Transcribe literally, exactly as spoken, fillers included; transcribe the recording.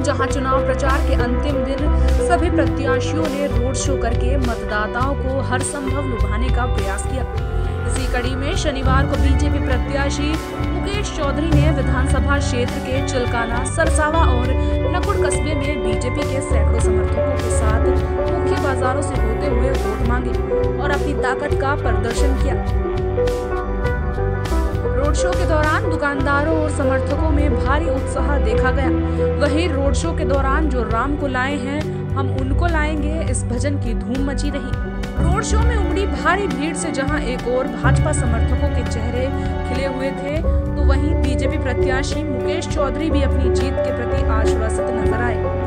जहां चुनाव प्रचार के अंतिम दिन सभी प्रत्याशियों ने रोड शो करके मतदाताओं को हर संभव लुभाने का प्रयास किया। इसी कड़ी में शनिवार को बीजेपी प्रत्याशी मुकेश चौधरी ने विधानसभा क्षेत्र के चिलकाना, सरसावा और नकुड़ कस्बे में बीजेपी के सैकड़ों समर्थकों के साथ मुख्य बाजारों से होते हुए वोट मांगे और अपनी ताकत का प्रदर्शन किया। रोड शो के दौरान दुकानदारों और समर्थकों में भारी उत्साह देखा गया। वहीं रोड शो के दौरान जो राम को लाए हैं हम उनको लाएंगे, इस भजन की धूम मची रही। रोड शो में उमड़ी भारी भीड़ से जहां एक और भाजपा समर्थकों के चेहरे खिले हुए थे, तो वहीं बीजेपी प्रत्याशी मुकेश चौधरी भी अपनी जीत के प्रति आश्वस्त नजर आए।